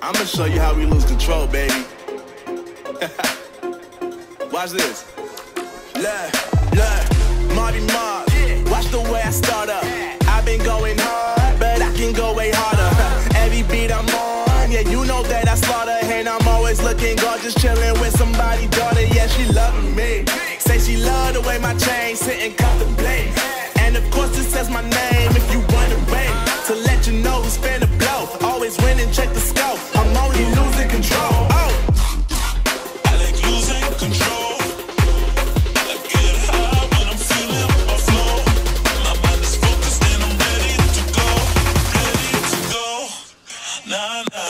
I'ma show you how we lose control, baby. Watch this. Look, Marty Mark. Watch the way I start up. I've been going hard, but I can go way harder. Every beat I'm on, yeah, you know that I slaughter. And I'm always looking gorgeous, chilling with somebody's daughter. Yeah, she loving me. Say she love the way my chain sitting comfortably. And of course it says my name if you wondering. To let you know who's finna blow. Always winning, check the scope. I'm only losing control. Oh, I like losing control. I get high when I'm feeling my flow. My mind is focused and I'm ready to go. Ready to go. Nah, nah.